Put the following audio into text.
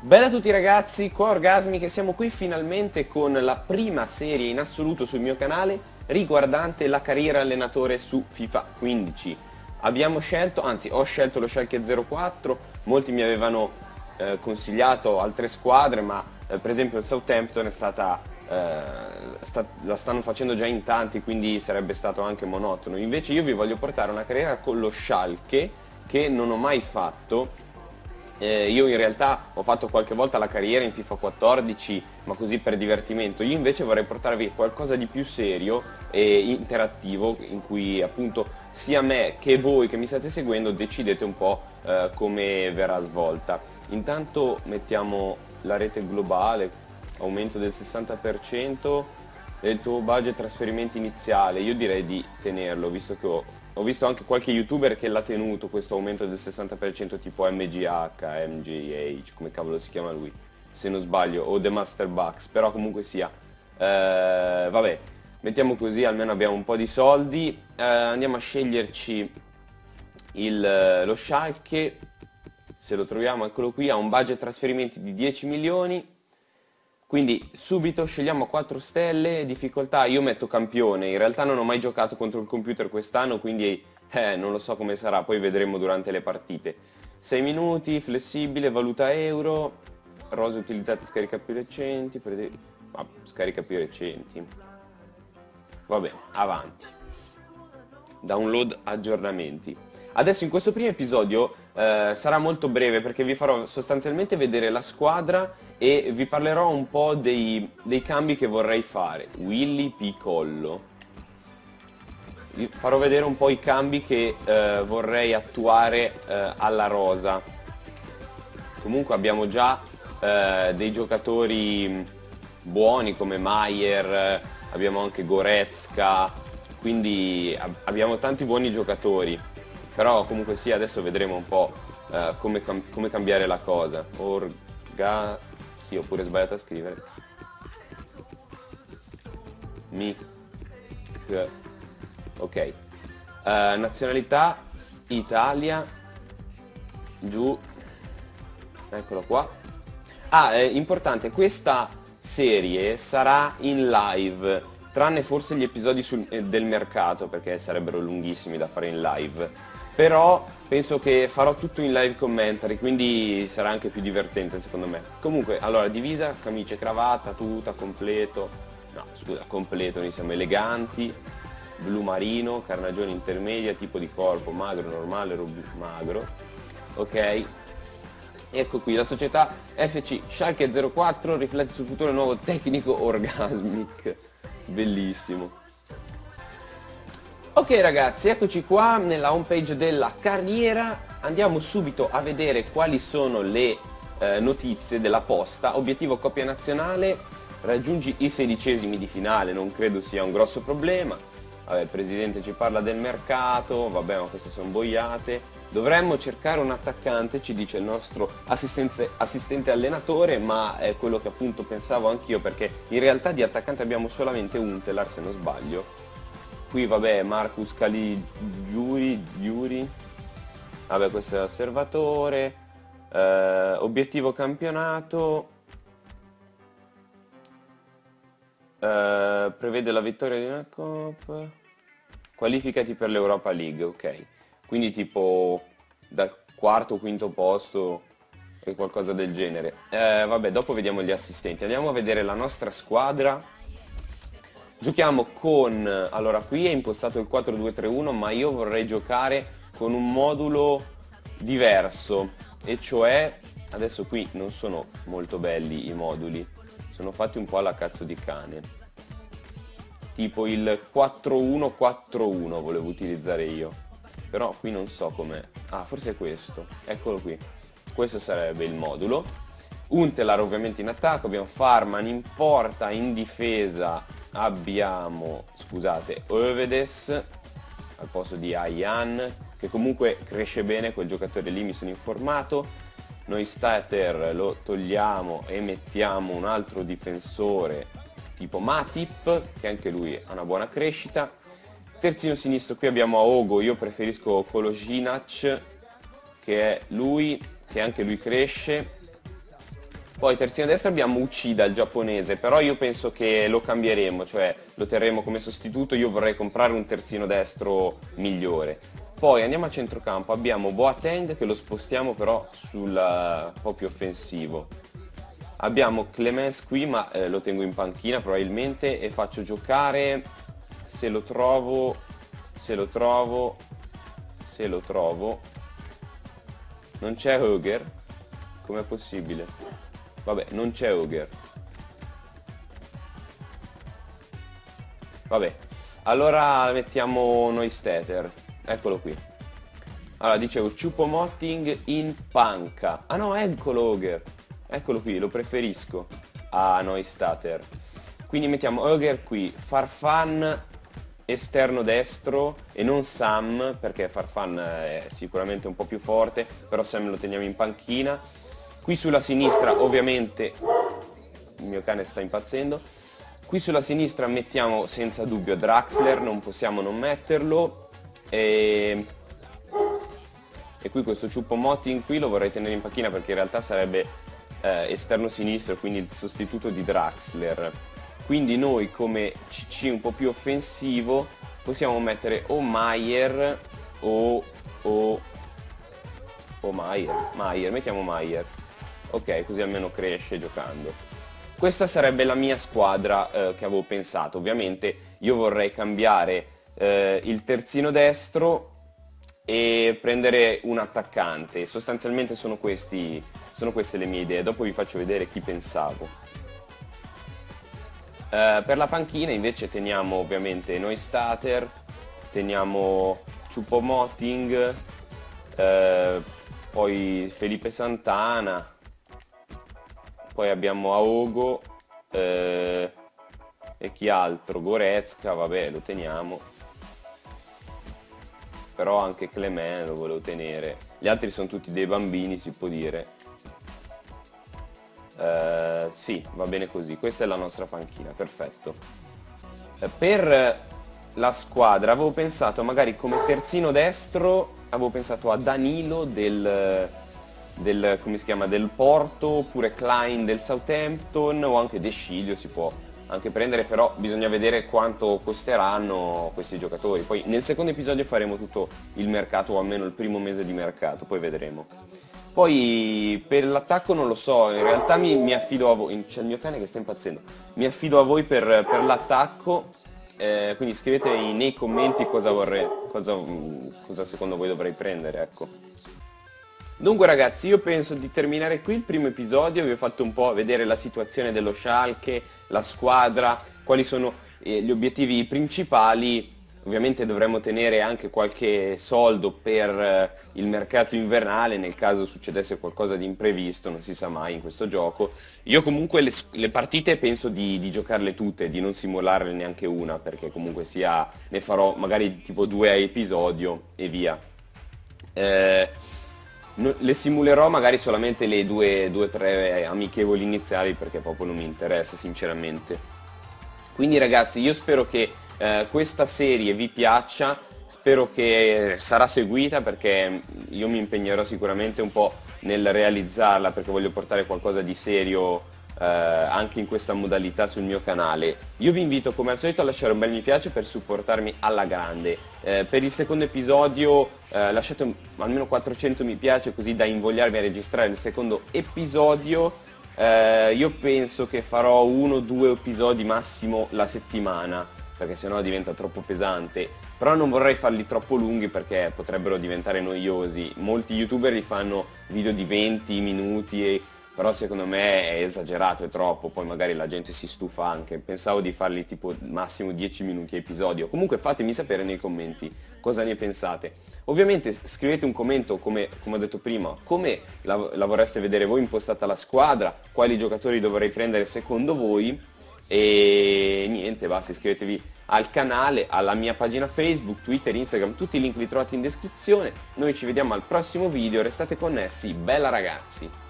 Bella a tutti ragazzi, qua Orgasmi che siamo qui finalmente con la prima serie in assoluto sul mio canale riguardante la carriera allenatore su FIFA 15. Abbiamo scelto, anzi ho scelto lo Schalke 04, molti mi avevano consigliato altre squadre, ma per esempio il Southampton è stata, la stanno facendo già in tanti, quindi sarebbe stato anche monotono. Invece io vi voglio portare una carriera con lo Schalke che non ho mai fatto. Io in realtà ho fatto qualche volta la carriera in FIFA 14, ma così per divertimento. Io invece vorrei portarvi qualcosa di più serio e interattivo, in cui appunto sia me che voi che mi state seguendo decidete un po' come verrà svolta. Intanto mettiamo la rete globale, aumento del 60% del tuo budget trasferimenti iniziale. Io direi di tenerlo, visto che ho visto anche qualche youtuber che l'ha tenuto questo aumento del 60%, tipo MGH, come cavolo si chiama lui, se non sbaglio, o The Master Bucks, però comunque sia. Vabbè, mettiamo così, almeno abbiamo un po' di soldi. Andiamo a sceglierci lo Schalke, se lo troviamo, eccolo qui, ha un budget trasferimenti di 10 milioni. Quindi subito scegliamo 4 stelle, difficoltà, io metto campione, in realtà non ho mai giocato contro il computer quest'anno, quindi non lo so come sarà, poi vedremo durante le partite. 6 minuti, flessibile, valuta euro, rose utilizzate, scarica più recenti, scarica più recenti. Va bene, avanti. Download aggiornamenti. Adesso in questo primo episodio sarà molto breve perché vi farò sostanzialmente vedere la squadra e vi parlerò un po' dei cambi che vorrei fare. Willy Picollo. Vi farò vedere un po' i cambi che vorrei attuare alla rosa. Comunque abbiamo già dei giocatori buoni come Maier, abbiamo anche Goretzka, quindi abbiamo tanti buoni giocatori. Però comunque sì, adesso vedremo un po' come cambiare la cosa. Sì, ho pure sbagliato a scrivere. Ok. Nazionalità Italia. Giù. Eccolo qua. È importante, questa serie sarà in live, tranne forse gli episodi del mercato, perché sarebbero lunghissimi da fare in live. Però penso che farò tutto in live commentary, quindi sarà anche più divertente secondo me. Comunque, allora, divisa, camicia e cravatta, tuta, completo. No, scusa, completo, noi siamo eleganti. Blu marino, carnagione intermedia, tipo di corpo, magro, normale, magro. Ok. Ecco qui, la società FC Schalke 04 riflette sul futuro nuovo tecnico Orgasmic. Bellissimo. Ok ragazzi, eccoci qua nella homepage della carriera, andiamo subito a vedere quali sono le notizie della posta. Obiettivo coppia nazionale, raggiungi i 16esimi di finale, non credo sia un grosso problema. Vabbè, il presidente ci parla del mercato, vabbè, ma queste sono boiate. Dovremmo cercare un attaccante, ci dice il nostro assistente allenatore, ma è quello che appunto pensavo anch'io, perché in realtà di attaccante abbiamo solamente un Telar, se non sbaglio. Qui vabbè, Marcus Caligiuri, vabbè, questo è l'osservatore, obiettivo campionato, prevede la vittoria di una Coppa, qualificati per l'Europa League, ok, quindi tipo dal quarto o quinto posto e qualcosa del genere. Vabbè, dopo vediamo gli assistenti, andiamo a vedere la nostra squadra. Giochiamo con, allora qui è impostato il 4-2-3-1, ma io vorrei giocare con un modulo diverso, e cioè, adesso qui non sono molto belli i moduli, sono fatti un po' alla cazzo di cane, tipo il 4-1-4-1 volevo utilizzare io, però qui non so com'è, forse è questo, eccolo qui, questo sarebbe il modulo. Untelar ovviamente in attacco, abbiamo Farman in porta, in difesa abbiamo, scusate, Övedes al posto di Ayan, che comunque cresce bene quel giocatore lì, mi sono informato. Noi Stater lo togliamo e mettiamo un altro difensore tipo Matip, che anche lui ha una buona crescita. Terzino sinistro qui abbiamo Aogo, io preferisco Kolasinac, che è lui, che anche lui cresce. Poi terzino destro abbiamo Uchida, il giapponese, però io penso che lo cambieremo, cioè lo terremo come sostituto, io vorrei comprare un terzino destro migliore. Poi andiamo a centrocampo, abbiamo Boateng che lo spostiamo però sul un po' più offensivo. Abbiamo Clemens qui, ma lo tengo in panchina probabilmente e faccio giocare, se lo trovo, non c'è Höger, com'è possibile? Vabbè, non c'è Höger. Vabbè, allora mettiamo Neustädter, eccolo qui. Allora, dicevo, Choupo-Moting in panca. Ah no, eccolo Höger. Eccolo qui, lo preferisco a Neustädter. Quindi mettiamo Höger qui, Farfan esterno destro e non Sam, perché Farfan è sicuramente un po' più forte, però Sam lo teniamo in panchina. Qui sulla sinistra ovviamente, il mio cane sta impazzendo, qui sulla sinistra mettiamo senza dubbio Draxler, non possiamo non metterlo, e qui questo Choupo-Moting qui lo vorrei tenere in panchina perché in realtà sarebbe esterno sinistro, quindi il sostituto di Draxler. Quindi noi come CC un po' più offensivo possiamo mettere o Maier o Maier, mettiamo Maier. Ok, così almeno cresce giocando. Questa sarebbe la mia squadra che avevo pensato. Ovviamente io vorrei cambiare il terzino destro e prendere un attaccante. Sostanzialmente sono queste le mie idee. Dopo vi faccio vedere chi pensavo. Per la panchina invece teniamo ovviamente Neustädter, teniamo Choupo-Moting, poi Felipe Santana, poi abbiamo Aogo e chi altro? Goretzka, vabbè, lo teniamo. Però anche Clement lo volevo tenere. Gli altri sono tutti dei bambini, si può dire. Sì, va bene così. Questa è la nostra panchina, perfetto. Per la squadra avevo pensato magari come terzino destro, avevo pensato a Danilo come si chiama, del Porto, oppure Klein del Southampton, o anche De Sciglio si può anche prendere, però bisogna vedere quanto costeranno questi giocatori. Poi nel secondo episodio faremo tutto il mercato, o almeno il primo mese di mercato, poi vedremo. Poi per l'attacco non lo so, in realtà mi affido a voi, c'è il mio cane che sta impazzendo, mi affido a voi per l'attacco, quindi scrivete nei commenti cosa secondo voi dovrei prendere, ecco. Dunque ragazzi, io penso di terminare qui il primo episodio, vi ho fatto un po' vedere la situazione dello Schalke, la squadra, quali sono gli obiettivi principali. Ovviamente dovremmo tenere anche qualche soldo per il mercato invernale nel caso succedesse qualcosa di imprevisto, non si sa mai in questo gioco. Io comunque le partite penso di giocarle tutte, di non simularne neanche una, perché comunque sia ne farò magari tipo 2 a episodio e via. Le simulerò magari solamente le 2-3 amichevoli iniziali perché proprio non mi interessa sinceramente. Quindi ragazzi, io spero che questa serie vi piaccia, spero che sarà seguita perché io mi impegnerò sicuramente un po' nel realizzarla perché voglio portare qualcosa di serio anche in questa modalità sul mio canale. Io vi invito come al solito a lasciare un bel mi piace per supportarmi alla grande. Per il secondo episodio lasciate almeno 400 mi piace così da invogliarvi a registrare il secondo episodio. Io penso che farò 1 o 2 episodi massimo la settimana perché sennò diventa troppo pesante, però non vorrei farli troppo lunghi perché potrebbero diventare noiosi. Molti youtuber li fanno video di 20 minuti però secondo me è esagerato, è troppo, poi magari la gente si stufa anche. Pensavo di farli tipo massimo 10 minuti a episodio. Comunque fatemi sapere nei commenti cosa ne pensate. Ovviamente scrivete un commento, come ho detto prima, come la vorreste vedere voi impostata la squadra, quali giocatori dovrei prendere secondo voi, e niente, basta, iscrivetevi al canale, alla mia pagina Facebook, Twitter, Instagram, tutti i link li trovate in descrizione. Noi ci vediamo al prossimo video, restate connessi, bella ragazzi!